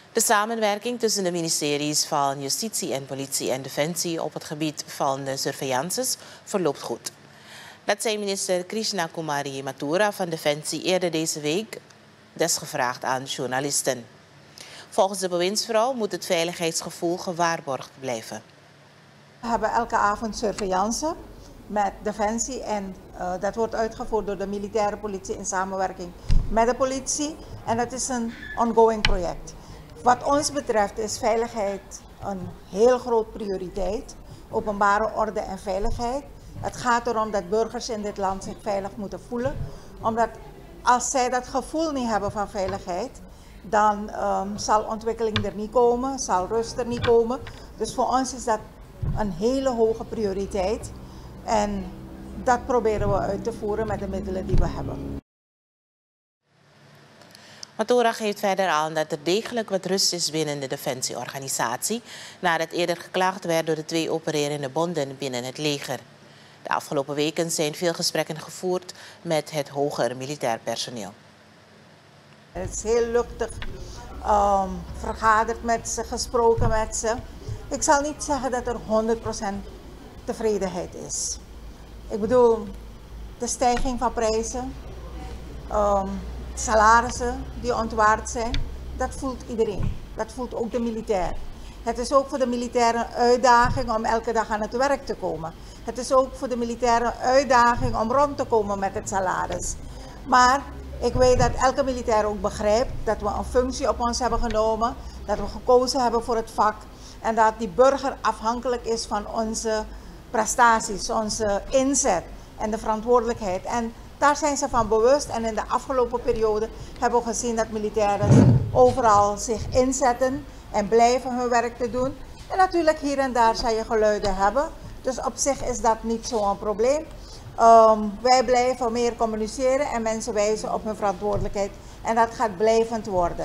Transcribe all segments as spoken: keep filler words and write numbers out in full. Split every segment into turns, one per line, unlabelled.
De samenwerking tussen de ministeries van Justitie en Politie en Defensie op het gebied van de surveillances verloopt goed. Dat zei minister Krishna Kumari Mathura van Defensie eerder deze week desgevraagd aan journalisten. Volgens de bewindsvrouw moet het veiligheidsgevoel gewaarborgd blijven.
We hebben elke avond surveillance met Defensie en uh, dat wordt uitgevoerd door de militaire politie in samenwerking met de politie. En dat is een ongoing project. Wat ons betreft is veiligheid een heel groot prioriteit. Openbare orde en veiligheid. Het gaat erom dat burgers in dit land zich veilig moeten voelen. Omdat als zij dat gevoel niet hebben van veiligheid, dan um, zal ontwikkeling er niet komen, zal rust er niet komen. Dus voor ons is dat een hele hoge prioriteit. En dat proberen we uit te voeren met de middelen die we hebben.
Mathura geeft verder aan dat er degelijk wat rust is binnen de defensieorganisatie, nadat eerder geklaagd werd door de twee opererende bonden binnen het leger. De afgelopen weken zijn veel gesprekken gevoerd met het hoger militair personeel.
Het is heel luchtig, um, vergaderd met ze, gesproken met ze. Ik zal niet zeggen dat er honderd procent tevredenheid is. Ik bedoel, de stijging van prijzen, um, salarissen die ontwaard zijn, dat voelt iedereen. Dat voelt ook de militair. Het is ook voor de militairen een uitdaging om elke dag aan het werk te komen. Het is ook voor de militairen een uitdaging om rond te komen met het salaris. Maar ik weet dat elke militair ook begrijpt dat we een functie op ons hebben genomen, dat we gekozen hebben voor het vak en dat die burger afhankelijk is van onze prestaties, onze inzet en de verantwoordelijkheid. En daar zijn ze van bewust en in de afgelopen periode hebben we gezien dat militairen overal zich inzetten en blijven hun werk te doen. En natuurlijk hier en daar zal je geluiden hebben, dus op zich is dat niet zo'n probleem. Um, wij blijven meer communiceren en mensen wijzen op hun verantwoordelijkheid en dat gaat blijvend worden.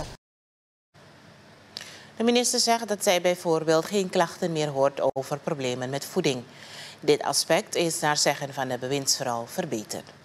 De minister zegt dat zij bijvoorbeeld geen klachten meer hoort over problemen met voeding. Dit aspect is naar zeggen van de bewindsvrouw verbeterd.